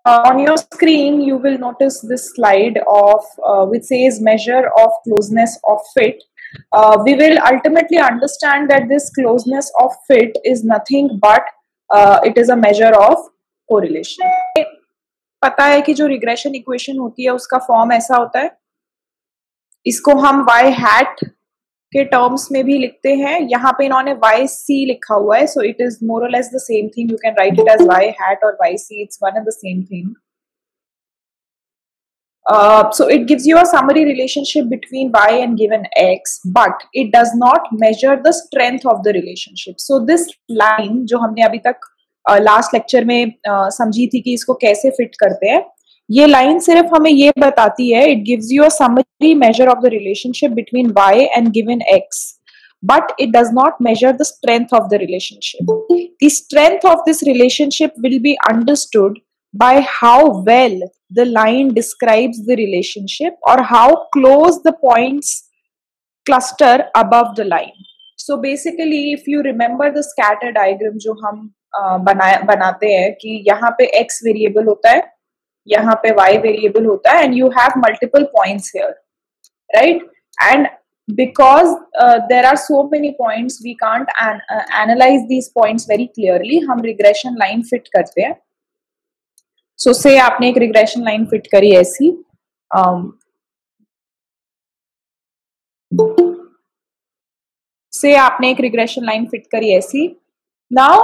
On your screen, you will notice this slide of which says measure of closeness of fit. We will ultimately understand that this closeness of fit is nothing but it is a measure of correlation. पता है कि जो regression equation होती है उसका form ऐसा होता है, इसको हम y hat के टर्म्स में भी लिखते हैं. यहाँ पे इन्होंने yc लिखा हुआ है, so it is more or less the same thing. You can write it as y hat or yc. It's one and the same thing. So it gives you a summary relationship between y and given x, but it does not measure the strength of the relationship. So this line जो हमने अभी तक last lecture में समझी थी कि इसको कैसे फिट करते हैं, ये लाइन सिर्फ हमें ये बताती है, it gives you a summary measure of the relationship between y and given x, but it does not measure the strength of the relationship. The strength of this relationship will be understood by how well the line describes the relationship or how close the points cluster above the line. So basically, if you remember the scatter diagram जो हम बनाते हैं कि यहाँ पे x variable होता है, यहाँ पे y वेरिएबल होता है, and you have multiple points here, right? And because there are so many points, we can't analyze these points very clearly. हम regression line fit करते हैं. So say आपने एक regression line fit करी ऐसी, say आपने एक regression line fit करी ऐसी. Now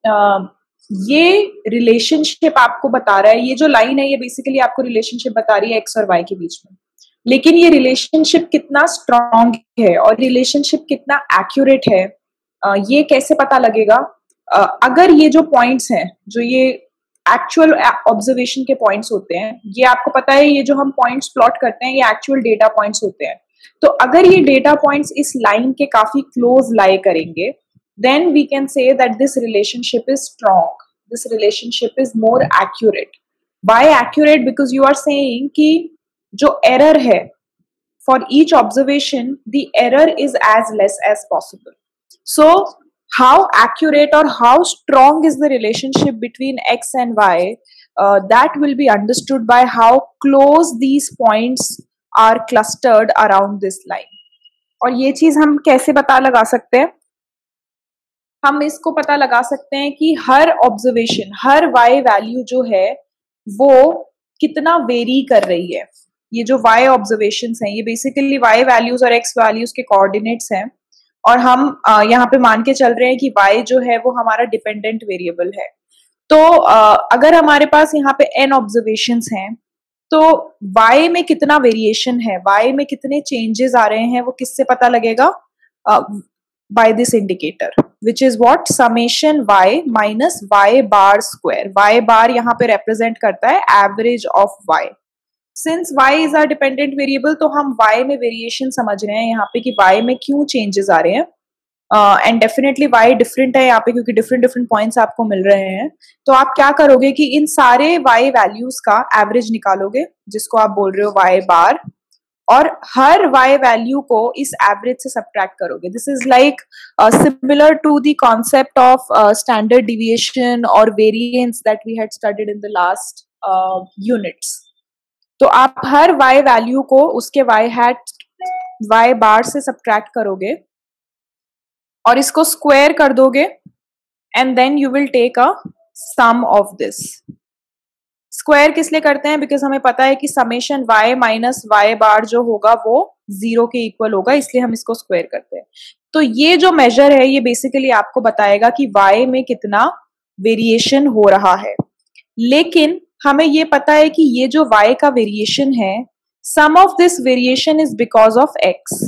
ये रिलेशनशिप आपको बता रहा है, ये जो लाइन है ये बेसिकली आपको रिलेशनशिप बता रही है एक्स और वाई के बीच में, लेकिन ये रिलेशनशिप कितना स्ट्रॉन्ग है और रिलेशनशिप कितना एक्यूरेट है, ये कैसे पता लगेगा? अगर ये जो पॉइंट्स हैं, जो ये एक्चुअल ऑब्जर्वेशन के पॉइंट्स होते हैं, ये आपको पता है ये जो हम पॉइंट्स प्लॉट करते हैं ये एक्चुअल डेटा पॉइंट्स होते हैं, तो अगर ये डेटा पॉइंट्स इस लाइन के काफी क्लोज लाई करेंगे, then we can say that this relationship is strong. This relationship is more accurate. Why accurate? Because you are saying कि जो error है for each observation, the error is as less as possible. So how accurate or how strong is the relationship between x and y? That will be understood by how close these points are clustered around this line. और ये चीज हम कैसे पता लगा सकते हैं? हम इसको पता लगा सकते हैं कि हर ऑब्जर्वेशन, हर y वैल्यू जो है वो कितना वेरी कर रही है. ये जो y ऑब्जर्वेशंस हैं ये बेसिकली y वैल्यूज और x वैल्यूज के कोऑर्डिनेट्स हैं, और हम यहाँ पे मान के चल रहे हैं कि y जो है वो हमारा डिपेंडेंट वेरिएबल है. तो अगर हमारे पास यहाँ पे n ऑब्जर्वेशंस हैं तो y में कितना वेरिएशन है, y में कितने चेंजेस आ रहे हैं, वो किससे पता लगेगा? By this indicator, which is what? Summation y minus y bar square. Y bar यहाँ पे represent करता है average of y. Since y is a dependent variable, तो हम y में variation समझ रहे हैं यहाँ पे कि y में क्यों changes आ रहे हैं, and definitely y different है यहाँ पे क्योंकि different points आपको मिल रहे हैं. तो आप क्या करोगे कि इन सारे y values का average निकालोगे, जिसको आप बोल रहे हो y bar, और हर y वैल्यू को इस एवरेज से सब्ट्रैक्ट करोगे. This is like similar to the concept of standard deviation और variance that we had studied in the last units. तो आप हर y वैल्यू को उसके y बार से सब्ट्रैक्ट करोगे और इसको स्क्वायर कर दोगे, and then you will take a sum of this. Square किस लिए करते हैं? बिकॉज हमें पता है कि summation y minus y bar जो होगा वो 0 के इक्वल होगा, इसलिए हम इसको स्क्वायर करते हैं. तो ये जो मेजर है ये बेसिकली आपको बताएगा कि y में कितना वेरिएशन हो रहा है, लेकिन हमें ये पता है कि ये जो y का वेरिएशन है, sum of this variation is because of x.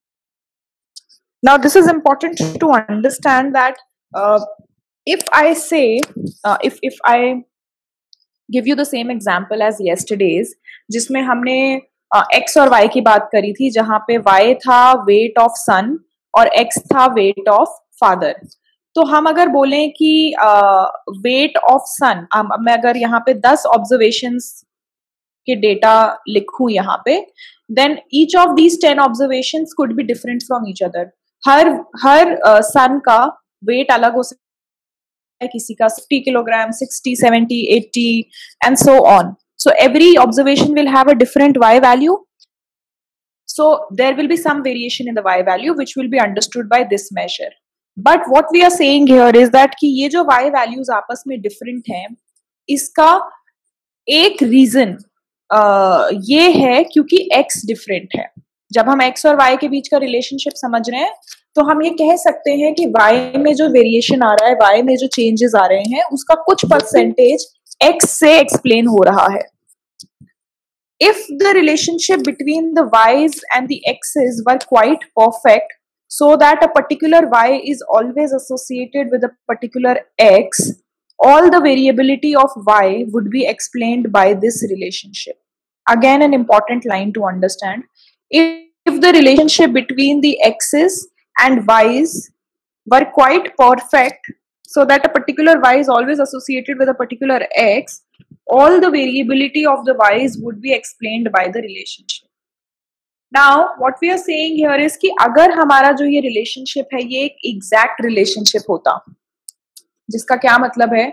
Now this is important to understand that if I say if I give you the same example as yesterday's, जिसमें हमने x और y की बात करी थी, जहां पे y था weight of son और x था weight of father. तो हम अगर बोलें कि weight of son, मैं अगर यहाँ पे 10 observations के डेटा लिखूं यहाँ पे, then each of these 10 observations could be different from each other. Her son का weight अलग हो किसी का 50 kilogram, 60, 70, 80 and so on. So every observation will have a different y value. So there will be some variation in the y value which will be understood by this measure. But what we are saying here is that कि ये जो y values आपस में different हैं, इसका एक reason ये है क्योंकि x different है. जब हम x और y के बीच का relationship समझ रहे हैं तो हम ये कह सकते हैं कि y में जो वेरिएशन आ रहा है, y में जो चेंजेस आ रहे हैं, उसका कुछ परसेंटेज x से एक्सप्लेन हो रहा है. If the relationship between the y's and the x's were quite perfect, so that a particular y is always associated with a particular x, all the variability of y would be explained by this relationship. Again, an important line to understand. If the relationship between the x's and y's were quite perfect, so that a particular y is always associated with a particular x, all the variability of the y's would be explained by the relationship. Now, what we are saying here is कि अगर हमारा जो ये relationship है, ये एक exact relationship होता, जिसका क्या मतलब है,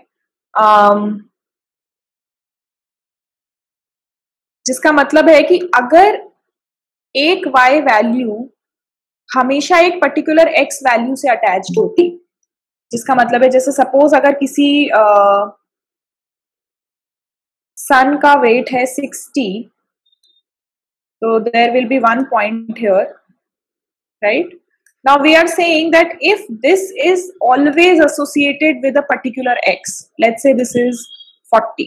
जिसका मतलब है कि अगर एक y वैल्यू हमेशा एक पर्टिकुलर x वैल्यू से अटैच्ड होती, जिसका मतलब है जैसे सपोज अगर किसी सन का वेट है 60, so there will be one point here, right? Now we are saying that if this is always associated with a particular x, let's say this is 40,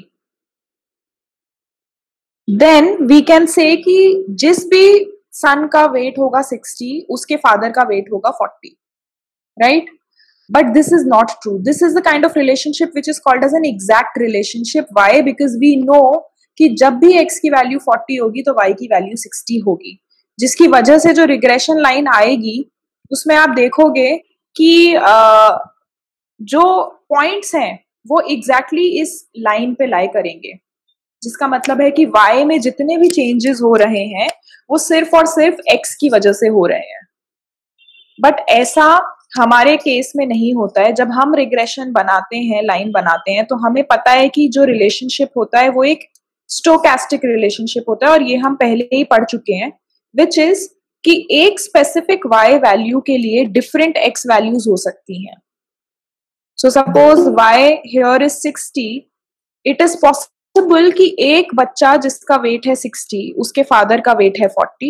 then we can say कि जिस भी सन का wait होगा 60, उसके father का wait होगा 40, right? But this is not true. This is the kind of relationship which is called as an exact relationship. Why? Because we know कि जब भी x की वैल्यू 40 होगी तो y की वैल्यू 60 होगी, जिसकी वजह से जो रिग्रेशन लाइन आएगी उसमें आप देखोगे कि जो पॉइंट्स हैं वो एग्जैक्टली इस लाइन पे लाई करेंगे, जिसका मतलब है कि y में जितने भी चेंजेस हो रहे हैं वो सिर्फ और सिर्फ x की वजह से हो रहे हैं. बट ऐसा हमारे केस में नहीं होता है. जब हम रिग्रेशन बनाते हैं, लाइन बनाते हैं, तो हमें पता है कि जो रिलेशनशिप होता है वो एक स्टोकेस्टिक रिलेशनशिप होता है, और ये हम पहले ही पढ़ चुके हैं, विच इज कि एक स्पेसिफिक y वैल्यू के लिए डिफरेंट x वैल्यूज हो सकती हैं. So suppose y here is 60, it is possible कि एक बच्चा जिसका वेट है 60, उसके फादर का वेट है 40.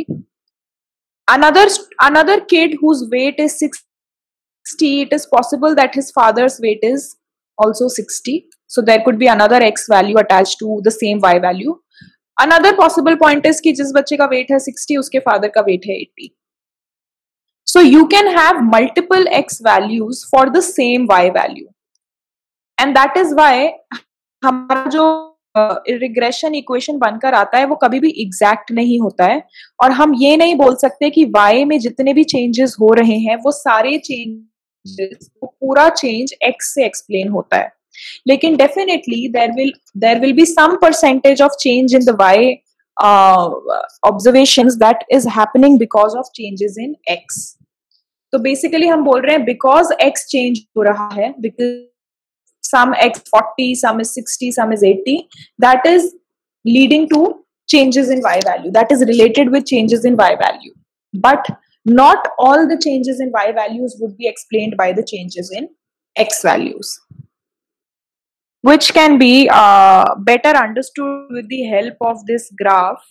Another kid whose weight is 60, it is possible that his father's weight is also 60. So there could be another x value attached to the same y value. Another possible point is कि जिस बच्चे का weight है 60, उसके father का weight है 80. So you can have multiple x values for the same y value. And that is why हमारा जो रिग्रेशन इक्वेशन बनकर आता है वो कभी भी एग्जैक्ट नहीं होता है, और हम ये नहीं बोल सकते कि y में जितने भी चेंजेस हो रहे हैं वो सारे चेंजेस, वो पूरा चेंज x से एक्सप्लेन होता है. लेकिन definitely there will be some percentage of change in the y observations that is happening because of changes in x. तो बेसिकली हम बोल रहे हैं बिकॉज x चेंज हो रहा है, because some x 40, some is 60, some is 80, that is leading to changes in y value, that is related with changes in y value. But not all the changes in y values would be explained by the changes in x values, which can be better understood with the help of this graph.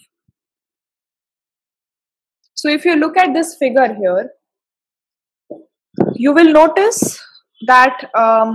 So if you look at this figure here, you will notice that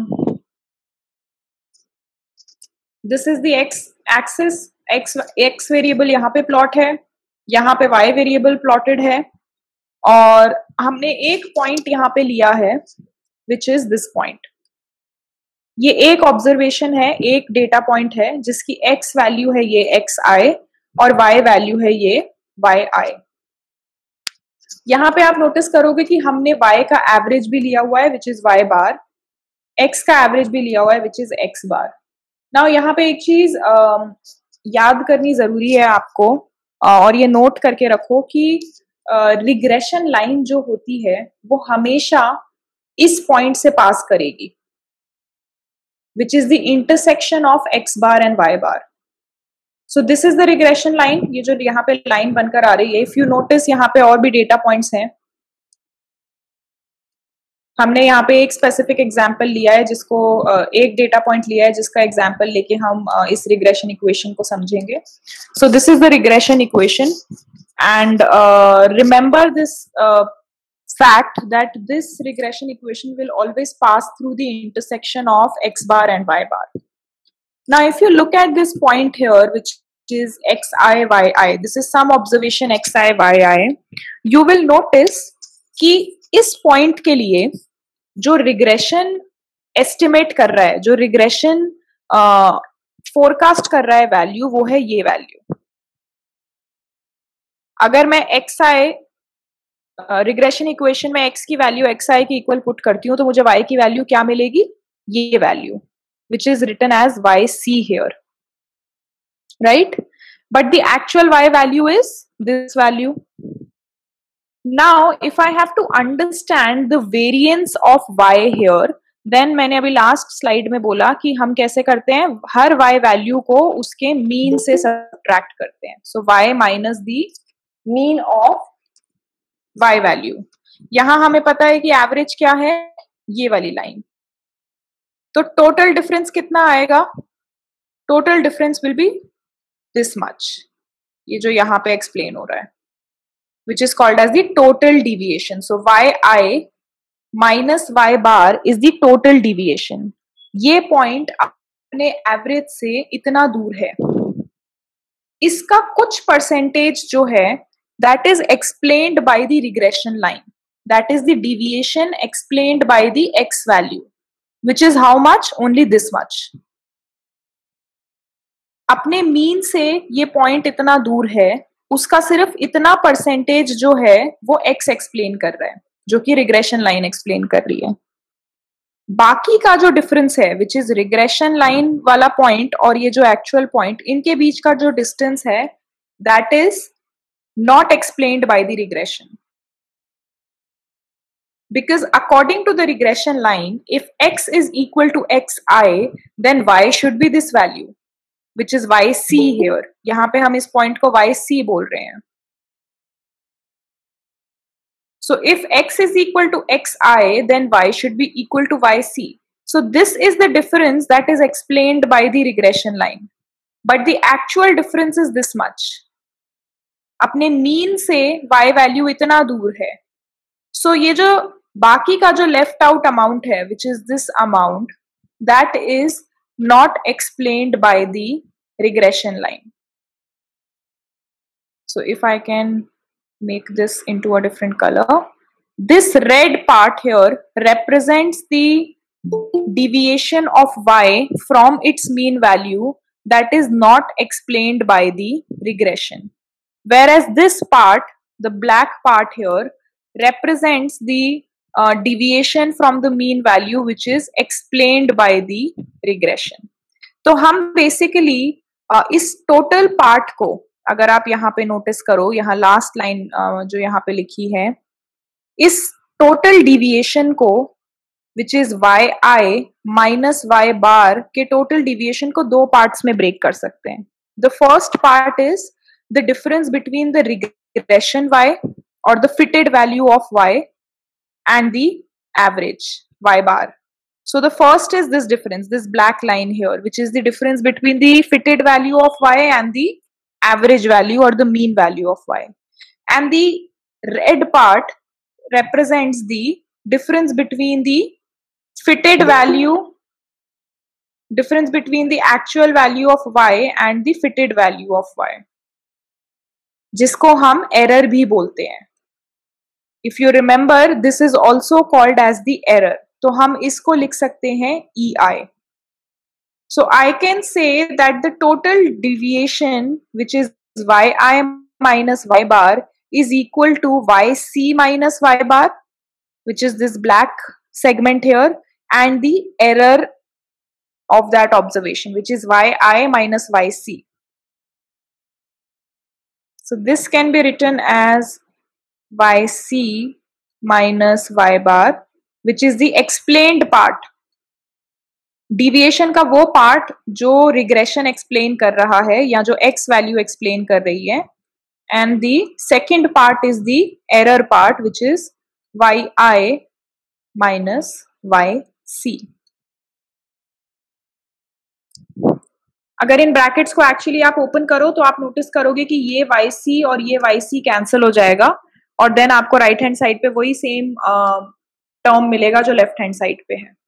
this is the x axis. X variable यहाँ पे plot है, यहाँ पे Y variable plotted है, और हमने एक point यहाँ पे लिया है विच इज दिस पॉइंट. ये एक ऑब्जर्वेशन है, एक डेटा पॉइंट है जिसकी एक्स वैल्यू है ये एक्स आई और वाई वैल्यू है ये वाई आई. यहाँ पे आप नोटिस करोगे कि हमने वाई का एवरेज भी लिया हुआ है which is y bar, x का एवरेज भी लिया हुआ है which is x bar. Now यहाँ पे एक चीज याद करनी जरूरी है आपको, और ये नोट करके रखो कि रिग्रेशन लाइन जो होती है वो हमेशा इस पॉइंट से पास करेगी. which is the intersection of x bar and y bar. So this is the regression line. ये जो यहाँ पे line बनकर आ रही है, if you notice यहाँ पे और भी data points हैं. हमने यहाँ पे एक स्पेसिफिक एग्जाम्पल लिया है जिसको एक डेटा पॉइंट लिया है जिसका एग्जाम्पल लेके हम इस रिग्रेशन इक्वेशन को समझेंगे. So this is the regression equation and remember this fact that this regression equation will always pass through the intersection of x bar and y bar. Now if you look at this point here which is xi yi, this is some observation xi yi, you will notice कि इस point के लिए जो regression estimate कर रहा है, जो regression forecast कर रहा है वैल्यू, वो है ये वैल्यू. अगर मैं xi रिग्रेशन इक्वेशन में x की वैल्यू xi की इक्वल पुट करती हूँ तो मुझे y की वैल्यू क्या मिलेगी? ये value which is written as yc here, right? But the actual y value is this value. Now if I have to understand the variance of y here, then मैंने अभी लास्ट स्लाइड में बोला कि हम कैसे करते हैं, हर y वैल्यू को उसके मीन से सब्ट्रैक्ट करते हैं. So y minus the mean of y value. यहां हमें पता है कि एवरेज क्या है, ये वाली लाइन. तो टोटल डिफरेंस कितना आएगा? Total difference will be this much, ये जो यहाँ पे एक्सप्लेन हो रहा है, which is called as the total deviation. So yi minus y bar is the total deviation. ये पॉइंट अपने एवरेज से इतना दूर है, इसका कुछ परसेंटेज जो है that is explained by the regression line, that is the deviation explained by the x value, which is how much? Only this much. अपने मीन से ये पॉइंट इतना दूर है, उसका सिर्फ इतना परसेंटेज जो है वो x एक्सप्लेन कर रहा है, जो कि रिग्रेशन लाइन एक्सप्लेन कर रही है. बाकी का जो डिफरेंस है विच इज रिग्रेशन लाइन वाला पॉइंट और ये जो एक्चुअल पॉइंट, इनके बीच का जो डिस्टेंस है that is not explained by the regression. Because according to the regression line, if x is equal to xi, then y should be this value, which is yc here. यहाँ पे हम इस point को yc बोल रहे हैं. So if x is equal to xi, then y should be equal to yc. So this is the difference that is explained by the regression line. But the actual difference is this much. अपने mean से y value इतना दूर है. So ये जो बाकी का जो लेफ्ट आउट अमाउंट है, which is this amount, that is not explained by the regression line. So if I can make this into a different color, this red part here represents the deviation of y from its mean value that is not explained by the regression. Whereas this part, the black part here, represents the deviation from the mean value which is explained by the regression. तो हम basically इस total part को, अगर आप यहाँ पे notice करो, यहाँ लास्ट लाइन जो यहाँ पे लिखी है, इस टोटल डिविएशन को which is yi minus y bar के टोटल डिविएशन को दो पार्ट्स में ब्रेक कर सकते हैं. The first part is the difference between the regression y or the fitted value of y and the average y bar. So the first is this difference, this black line here, which is the difference between the fitted value of y and the average value or the mean value of y. And the red part represents the difference between the fitted value, difference between the actual value of y and the fitted value of y, जिसको हम error भी बोलते हैं. If you remember, this is also called as the error. तो हम इसको लिख सकते हैं EI. So I can say that the total deviation, which is yi minus y bar, is equal to yc minus y bar, which is this black segment here, and the error of that observation, which is yi minus yc. So this can be written as yc minus y bar, which is the explained part. Deviation का वो part जो regression explain कर रहा है या जो x value explain कर रही है, and the second part is the error part which is yi minus yc. अगर इन ब्रैकेट्स को एक्चुअली आप ओपन करो तो आप नोटिस करोगे कि ये yc और ये yc कैंसिल हो जाएगा और देन आपको राइट हैंड साइड पे वही सेम टर्म मिलेगा जो लेफ्ट हैंड साइड पे है.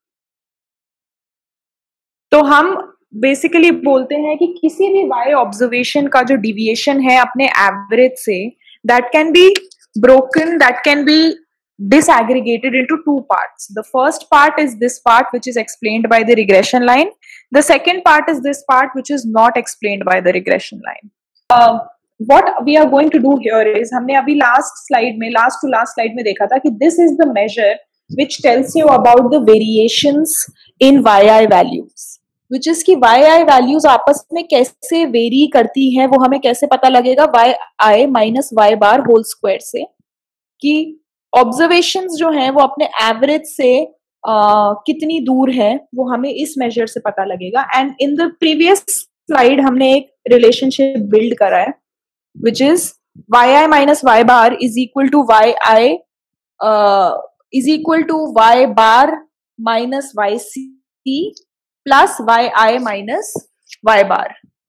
तो हम बेसिकली बोलते हैं कि किसी भी y ऑब्जर्वेशन का जो डिविएशन है अपने एवरेज से, that can be broken, that can be disaggregated into two parts. The first part is this part which is explained by the regression line. The second part is this part which is not explained by the regression line. What we are going to do here is, हमने अभी last to last slide में देखा था कि this is the measure which tells you about the variations in yi values, which is कि yi values आपस में कैसे वेरी करती हैं वो हमें कैसे पता लगेगा yi minus y bar whole square से, कि ऑब्जर्वेशंस जो हैं वो अपने एवरेज से कितनी दूर है वो हमें इस मेजर से पता लगेगा. And in the previous slide हमने एक रिलेशनशिप बिल्ड करा है which is yi minus y bar is equal to yi is equal to y bar minus yc plus yi minus y bar.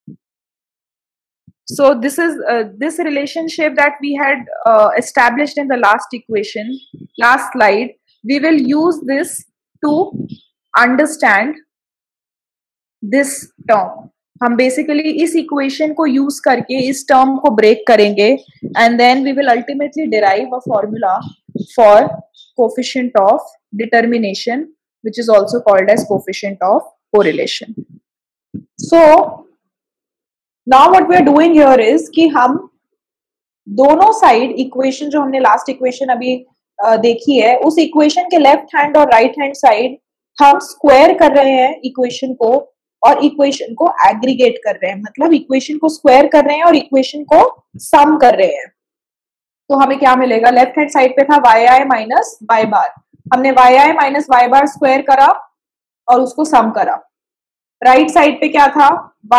So this is this relationship that we had established in the last slide. We will use this to understand this term. हम basically इस equation को use करके इस term को break करेंगे and then we will ultimately derive a formula for coefficient of determination, which is also called as coefficient of correlation. So now what we are doing here is कि हम दोनों side equation जो हमने last equation अभी देखी है उस equation के लेफ्ट हैंड और राइट हैंड साइड हम स्क्वायर कर रहे हैं इक्वेशन को और इक्वेशन को एग्रीगेट कर रहे हैं, मतलब इक्वेशन को स्क्वायर कर रहे हैं और इक्वेशन को सम कर रहे हैं. तो हमें क्या मिलेगा, लेफ्ट हैंड साइड पे था yi माइनस y बार, हमने yi minus y bar square करा और उसको सम करा. राइट साइड पे क्या था,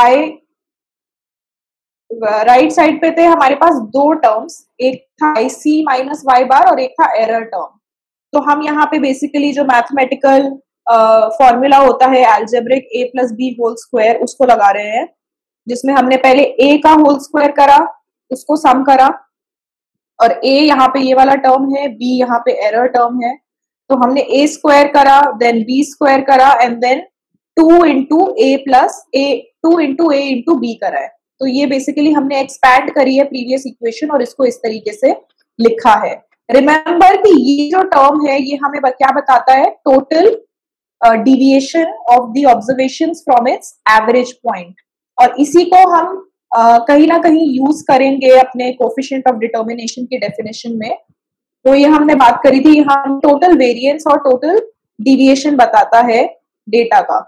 राइट साइड पे थे हमारे पास दो टर्म्स, एक था ic माइनस y बार और एक था एरर टर्म. तो हम यहाँ पे बेसिकली जो मैथमेटिकल फॉर्मूला होता है algebraic a plus b whole square उसको लगा रहे हैं, जिसमें हमने पहले a का होल स्क्वायर करा उसको सम करा और a यहाँ पे ये वाला टर्म है, b यहाँ पे एरर टर्म है, तो हमने a स्क्वायर करा देन b स्क्वायर करा and then 2 into a plus a 2 into a into b करा है. तो ये बेसिकली हमने एक्सपैंड करी है प्रीवियस इक्वेशन और इसको इस तरीके से लिखा है. रिमेंबर कि ये जो टर्म है ये हमें क्या बताता है, total deviation of the observations from its average point, और इसी को हम कहीं ना कहीं यूज करेंगे अपने कोफिशिएंट ऑफ डिटर्मिनेशन की डेफिनेशन में. तो ये हमने बात करी थी, हम टोटल वेरिएंस और टोटल डिविएशन बताता है डेटा का.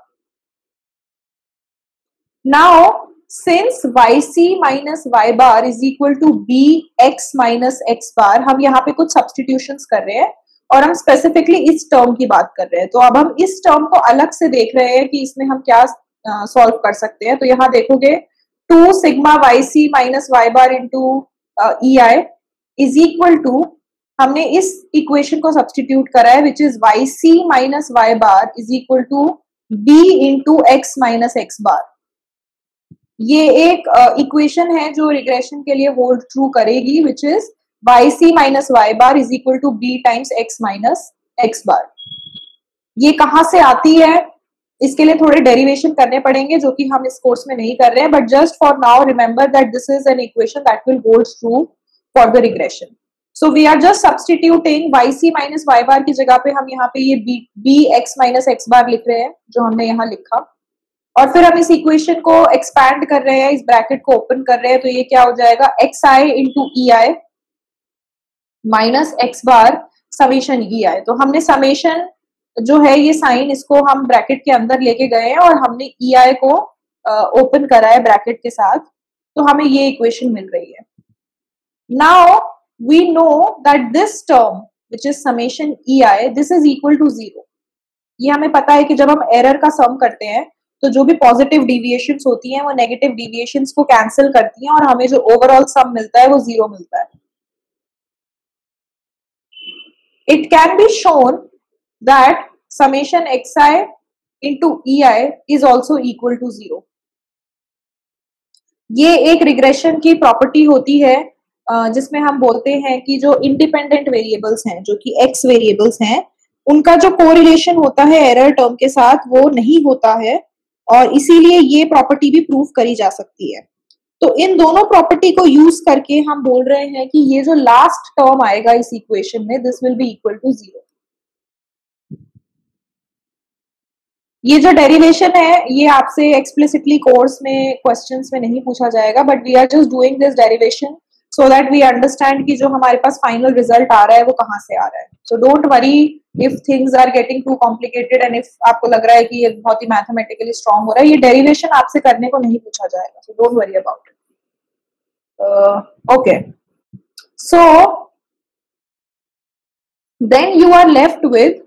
Now since yc minus y bar is equal to bx minus x bar, हम यहाँ पे कुछ substitutions कर रहे हैं और हम specifically इस term की बात कर रहे हैं. तो अब हम इस term को अलग से देख रहे हैं कि इसमें हम क्या solve कर सकते हैं. तो यहाँ देखोगे 2 sigma yc minus y bar into ei is equal to, हमने इस equation को substitute करा है which is yc minus y bar is equal to b into x minus x bar. ये एक इक्वेशन है जो रिग्रेशन के लिए होल्ड ट्रू करेगी which is yc minus y bar is equal to b times x minus x bar. ये कहाँ से आती है, इसके लिए थोड़े डेरिवेशन करने पड़ेंगे जो कि हम इस कोर्स में नहीं कर रहे हैं, but just for now remember that this is an equation that will hold true for the regression. So we are just substituting yc minus y bar की जगह पे हम यहाँ पे ये bx माइनस x बार लिख रहे हैं जो हमने यहाँ लिखा, और फिर हम इस इक्वेशन को एक्सपैंड कर रहे हैं, इस ब्रैकेट को ओपन कर रहे हैं. तो ये क्या हो जाएगा, xi into ei minus x bar summation ei. तो हमने समेशन जो है ये साइन इसको हम ब्रैकेट के अंदर लेके गए हैं और हमने ei को ओपन करा है ब्रैकेट के साथ, तो हमें ये इक्वेशन मिल रही है. Now we know that this term which is summation ei, this is equal to 0. ये हमें पता है कि जब हम एरर का सम करते हैं तो जो भी पॉजिटिव डिविएशंस होती हैं वो नेगेटिव डिविएशंस को कैंसिल करती हैं और हमें जो ओवरऑल सम मिलता है वो 0 मिलता है. It can be shown that summation xi into ei is also equal to 0. ये एक रिग्रेशन की प्रॉपर्टी होती है जिसमें हम बोलते हैं कि जो इंडिपेंडेंट वेरिएबल्स हैं, जो कि एक्स वेरिएबल्स हैं, उनका जो कोरिलेशन होता है एरर टर्म के साथ वो नहीं होता है और इसीलिए ये प्रॉपर्टी भी प्रूव करी जा सकती है. तो इन दोनों प्रॉपर्टी को यूज करके हम बोल रहे हैं कि ये जो लास्ट टर्म आएगा इस इक्वेशन में, this will be equal to 0. ये जो डेरिवेशन है ये आपसे एक्सप्लिसिटली कोर्स में क्वेश्चंस में नहीं पूछा जाएगा, but we are just doing this derivation so that we understand कि जो हमारे पास फाइनल रिजल्ट आ रहा है वो कहाँ से आ रहा है. So don't worry if things are getting too complicated and if आपको लग रहा है कि ये बहुत ही मैथमेटिकली स्ट्रांग हो रहा है, ये डेरिवेशन आपसे करने को नहीं पूछा जाएगा. So don't worry about it. Okay, so then you are left with,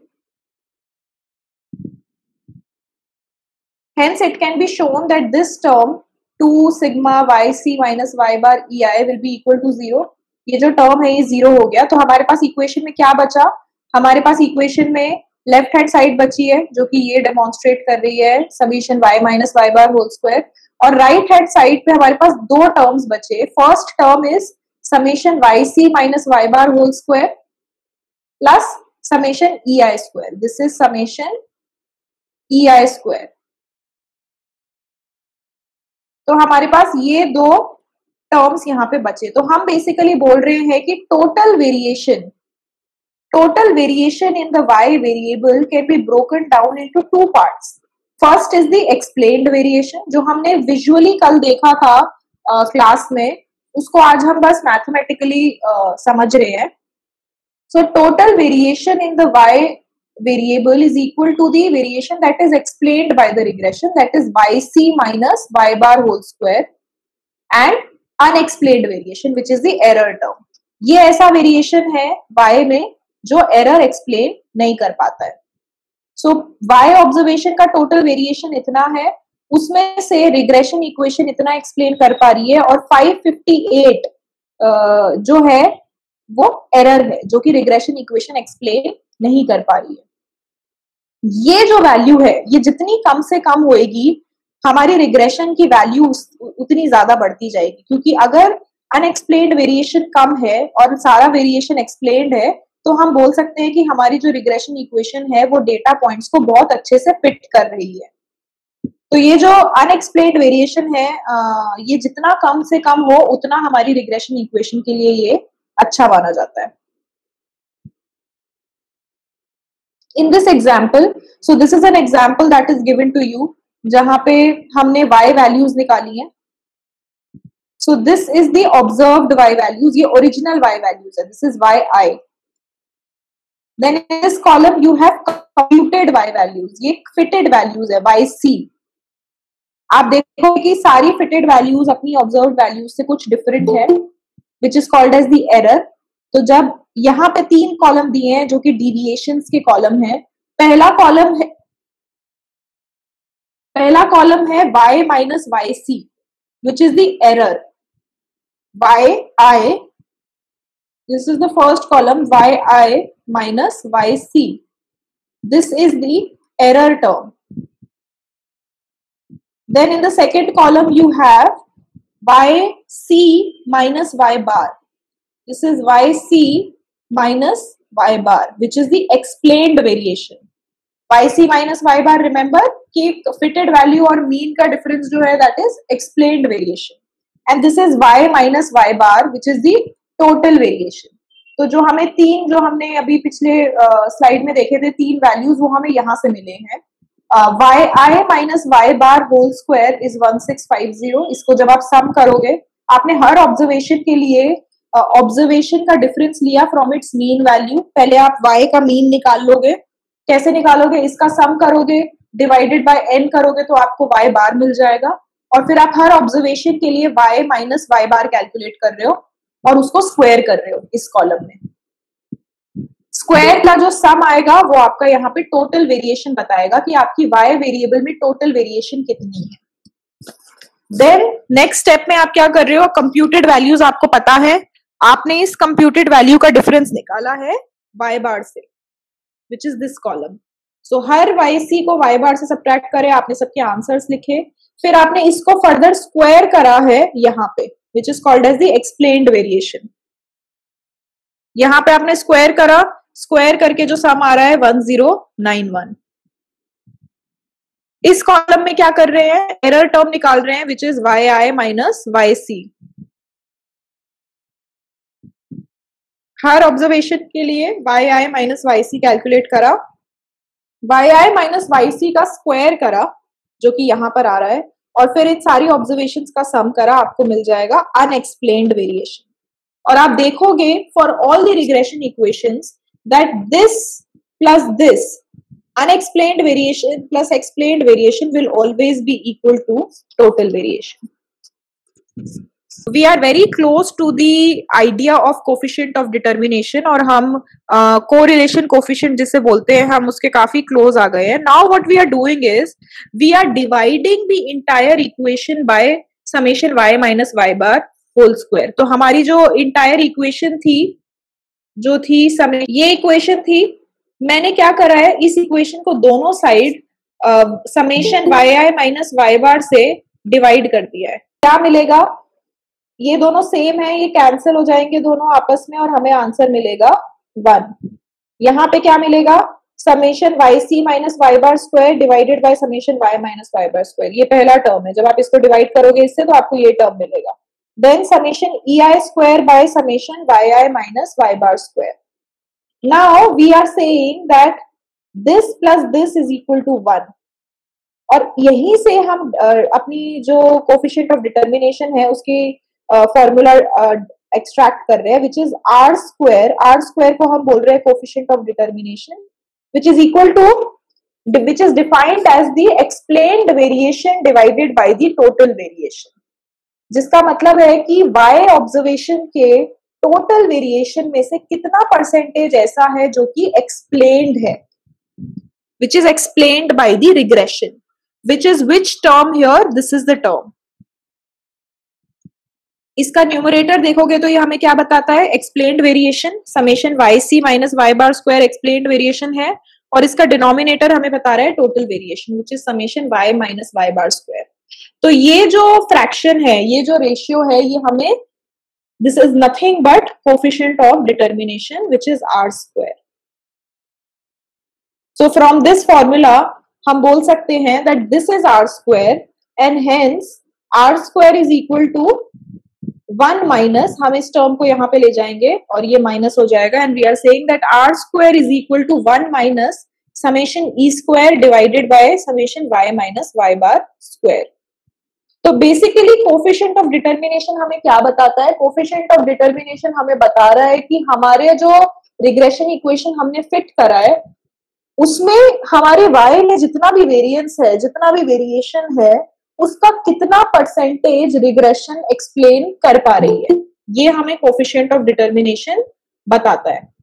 hence it can be shown that this term 2 sigma yc minus y bar ei will be equal to 0. ये जो term है ये 0 हो गया. तो हमारे पास equation में क्या बचा? हमारे पास इक्वेशन में लेफ्ट हैंड साइड बची है जो कि ये डेमोन्स्ट्रेट कर रही है summation y minus y bar whole square, और राइट हैंड साइड पे हमारे पास दो टर्म्स बचे. First term is summation yc minus y bar whole square plus summation ei square. This is summation ei square. तो हमारे पास ये दो टर्म्स यहाँ पे बचे. तो हम बेसिकली बोल रहे हैं कि total variation in the y variable can be broken down into two parts. First is the explained variation जो हमने विजुअली कल देखा था क्लास में, उसको आज हम बस मैथमेटिकली समझ रहे हैं. So total variation in the y variable is equal to the variation that is explained by the regression, that is yc minus y bar whole square, and unexplained variation which is the error term. ये ऐसा variation है y में जो error explain नहीं कर पाता है. So y observation का टोटल वेरिएशन इतना है, उसमें से रिग्रेशन इक्वेशन इतना एक्सप्लेन कर पा रही है, और 558 जो है वो एरर है जो कि रिग्रेशन इक्वेशन एक्सप्लेन नहीं कर पा रही है. ये जो वैल्यू है ये जितनी कम से कम होएगी हमारी रिग्रेशन की वैल्यू उतनी ज्यादा बढ़ती जाएगी, क्योंकि अगर अनएक्सप्लेन्ड वेरिएशन कम है और सारा वेरिएशन एक्सप्लेन्ड है तो हम बोल सकते हैं कि हमारी जो रिग्रेशन इक्वेशन है वो डेटा पॉइंट्स को बहुत अच्छे से फिट कर रही है. तो ये जो अनएक्सप्लेन्ड वेरिएशन है ये जितना कम से कम हो उतना हमारी रिग्रेशन इक्वेशन के लिए ये अच्छा माना जाता है. In this example, so this is an example that is given to you, जहां पे हमने y values निकाली हैं. So this is the observed y values, ये original y values है. This is yi. Then in this column you have computed y values, ये fitted values है yc. आप देखो कि सारी fitted values अपनी observed values से कुछ different है, which is called as the error. तो जब यहाँ पे तीन कॉलम दिए हैं जो कि डिविएशंस के कॉलम है. पहला कॉलम है y minus yc which is the error. yi, this is the first column, yi minus yc, this is the error term. Then in the second column you have yc minus y bar. This is yc minus y bar which is the explained variation. yc minus y bar, remember कि fitted value और mean का difference जो है that is explained variation, and this is y minus y bar which is the total variation. तो जो हमें तीन, जो हमने अभी पिछले स्लाइड में देखे थे तीन वैल्यूज, वो हमें यहाँ से मिले हैं. yi minus y bar whole square is 1650. इसको जब आप सम करोगे, आपने हर ऑब्जर्वेशन के लिए ऑब्जर्वेशन का डिफरेंस लिया फ्रॉम इट्स मीन वैल्यू. पहले आप y का मीन निकाल लोगे. कैसे निकालोगे? इसका सम करोगे, डिवाइडेड बाय n करोगे तो आपको y बार मिल जाएगा, और फिर आप हर ऑब्जर्वेशन के लिए y minus y bar calculate कर रहे हो और उसको स्क्वायर कर रहे हो इस कॉलम में. स्क्वायर का जो सम आएगा वो आपका यहाँ पे टोटल वेरिएशन बताएगा कि आपकी y वेरिएबल में टोटल वेरिएशन कितनी है। देन नेक्स्ट स्टेप में आप क्या कर रहे हो, कंप्यूटेड वैल्यूज आपको पता है, आपने इस कंप्यूटेड वैल्यू का डिफरेंस निकाला है y बार से, which is this column. So हर yc को y बार से सब्ट्रैक्ट करे, आपने सबके आंसर्स लिखे, फिर आपने इसको फर्दर स्क्वायर करा है यहाँ पे, which is called as the explained variation. यहाँ पे आपने स्क्वायर करा, स्क्वायर करके जो सम आ रहा है 1091। इस कॉलम में क्या कर रहे हैं, एरर टर्म निकाल रहे हैं, which is yi minus yc। हर ऑब्जर्वेशन के लिए yi माइनस yc कैलकुलेट करा, yi माइनस yc का स्क्वायर करा जो कि यहां पर आ रहा है, और फिर इन सारी ऑब्जर्वेशंस का सम करा, आपको मिल जाएगा अनएक्सप्लेन्ड वेरिएशन। और आप देखोगे for all the regression equations that this plus this unexplained variation plus explained variation will always be equal to total variation. We are very close to the idea of coefficient of determination, और हम correlation coefficient जिसे बोलते हैं, हम उसके काफी close आ गए हैं। Now what we are doing is we are dividing the entire equation by summation y minus y bar whole square। तो हमारी जो entire equation थी, जो थी ये equation थी, मैंने क्या करा है, इस इक्वेशन को दोनों side summation yi minus y bar से डिवाइड कर दिया है। क्या मिलेगा, ये दोनों सेम है, ये कैंसिल हो जाएंगे दोनों आपस में और हमें आंसर मिलेगा 1। यहाँ पे क्या मिलेगा, summation yc minus y bar square divided by summation y minus y bar square. ये पहला टर्म है, जब आप इसको डिवाइड करोगे इससे तो आपको ये टर्म मिलेगा। Then summation ei square by summation yi minus y bar square. Now we are saying that this plus this is equal to 1, और यहीं से हम अपनी जो कोफिशिएंट ऑफ डिटर्मिनेशन है उसकी फॉर्मूला एक्सट्रैक्ट कर रहे हैं, which is R square. R square को हम बोल रहे हैं coefficient of determination, which is equal to, which is defined as the explained variation divided by the total variation, जिसका मतलब है कि y ऑब्जर्वेशन के टोटल वेरिएशन में से कितना परसेंटेज ऐसा है जो कि एक्सप्लेन्ड है, which is explained by the regression, which is which term here, this is the term. इसका न्यूमरेटर देखोगे तो ये हमें क्या बताता है, explained variation, summation yc minus y bar square explained variation है, और इसका डिनोमिनेटर हमें बता रहा है total variation, which is summation y minus y bar square. तो ये जो फ्रैक्शन है, ये जो रेशियो है, ये हमें, this is nothing but coefficient of determination, which is r square. So from this formula हम बोल सकते हैं that this is r square and hence r square is equal to 1 minus, हम इस टर्म को यहाँ पे ले जाएंगे और ये माइनस हो जाएगा, and we are saying that r square is equal to 1 minus summation e square divided by summation y minus y bar square. तो बेसिकली कोफिशिएंट ऑफ डिटर्मिनेशन हमें क्या बताता है, कोफिशिएंट ऑफ डिटर्मिनेशन हमें बता रहा है कि हमारे जो रिग्रेशन इक्वेशन हमने फिट करा है उसमें हमारे y में जितना भी वेरिएंस है, जितना भी वेरिएशन है, उसका कितना परसेंटेज रिग्रेशन एक्सप्लेन कर पा रही है, ये हमें कोफिशिएंट ऑफ डिटर्मिनेशन बताता है।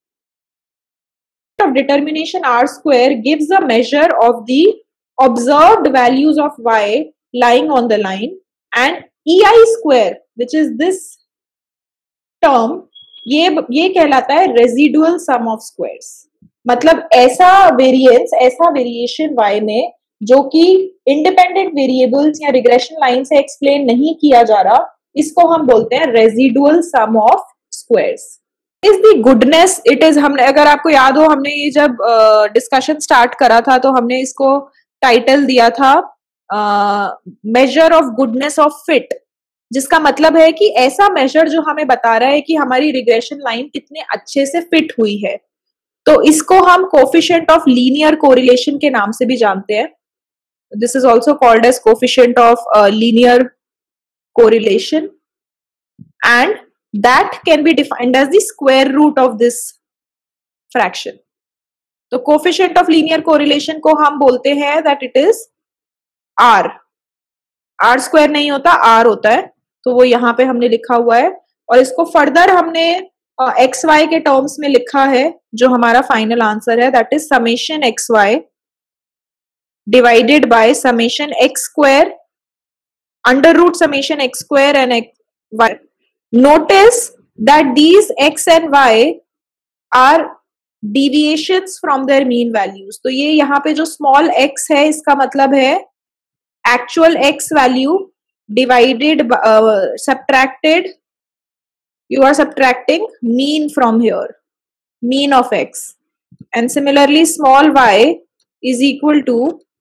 Of determination r square gives a measure of the observed values of y lying on the line, and ei square which is this term, ये कहलाता है रेजिडुअल सम ऑफ स्क्वायर्स। मतलब ऐसा variance, ऐसा variation y में जो कि independent variables या रिग्रेशन लाइन से एक्सप्लेन नहीं किया जा रहा, इसको हम बोलते हैं residual sum of squares. Is the goodness, it is, हमने, अगर आपको याद हो, हमने ये जब डिस्कशन स्टार्ट करा था तो हमने इसको टाइटल दिया था measure of goodness of fit, जिसका मतलब है कि ऐसा मेजर जो हमें बता रहा है कि हमारी रिग्रेशन लाइन कितने अच्छे से फिट हुई है। तो इसको हम कोफिशिएंट ऑफ लीनियर कोरिलेशन के नाम से भी जानते हैं। This is also called as coefficient of linear correlation, and that can be defined as the square root of this fraction. तो कोफिशिएंट ऑफ लीनियर कोरिलेशन को हम बोलते हैं that it is R. R square नहीं होता, are होता है, तो वो यहाँ पे हमने लिखा हुआ है, और इसको फर्दर हमने एक्स वाई के टर्म्स में लिखा है, जो हमारा फाइनल आंसर है that is summation x y divided by summation x square under root summation x square and x y. Notice that these x and y are deviations from their mean values. तो ये यहाँ पे जो small x है इसका मतलब है actual x value divided subtracted, you are subtracting mean from here, mean of x, and similarly small y is equal to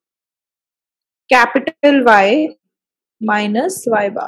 capital Y minus y bar.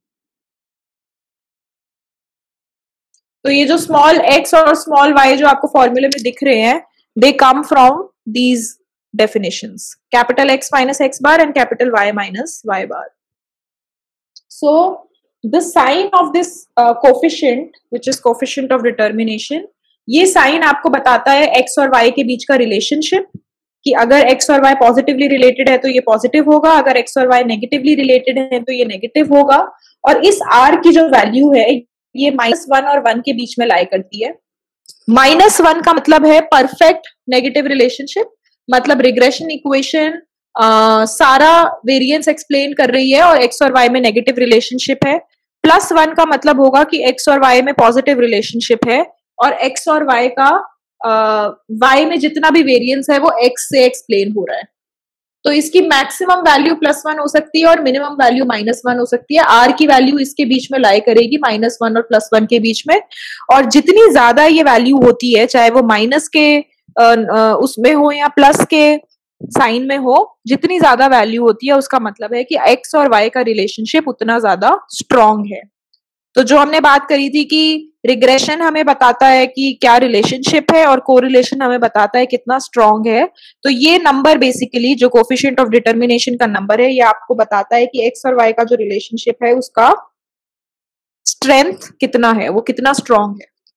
तो ये जो स्मॉल x और स्मॉल y जो आपको फॉर्मूले में दिख रहे हैं, they come from these definitions, capital X minus x bar and capital Y minus y bar. So the sign of this coefficient which is coefficient of determination, ये sign आपको बताता है x और y के बीच का रिलेशनशिप, कि अगर x और y पॉजिटिवली रिलेटेड है तो ये पॉजिटिव होगा, अगर x और y नेगेटिवली रिलेटेड है तो ये नेगेटिव होगा. और इस r की जो वैल्यू है ये -1 और 1 के बीच में लाई करती है. -1 का मतलब है परफेक्ट नेगेटिव रिलेशनशिप, मतलब रिग्रेशन इक्वेशन सारा वेरिएंस एक्सप्लेन कर रही है और x और y में नेगेटिव रिलेशनशिप है. +1 का मतलब होगा कि x और y में पॉजिटिव रिलेशनशिप है और x और y का y में जितना भी वेरिएंस है वो x से एक्सप्लेन हो रहा है. तो इसकी मैक्सिमम वैल्यू +1 हो सकती है और मिनिमम वैल्यू -1 हो सकती है. r की वैल्यू इसके बीच में लाई करेगी -1 और +1 के बीच में. और जितनी ज्यादा ये वैल्यू होती है, चाहे वो माइनस के उसमें हो या प्लस के साइन में हो, जितनी ज्यादा वैल्यू होती है उसका मतलब है कि x और y का रिलेशनशिप उतना ज्यादा स्ट्रॉन्ग है. तो जो हमने बात करी थी कि रिग्रेशन हमें बताता है कि क्या रिलेशनशिप है और कोरिलेशन हमें बताता है कितना स्ट्रॉन्ग है. तो ये नंबर बेसिकली जो कोफिशिएंट ऑफ डिटर्मिनेशन का नंबर है, ये आपको बताता है कि एक्स और वाई का जो रिलेशनशिप है उसका स्ट्रेंथ कितना है, वो कितना स्ट्रॉन्ग है.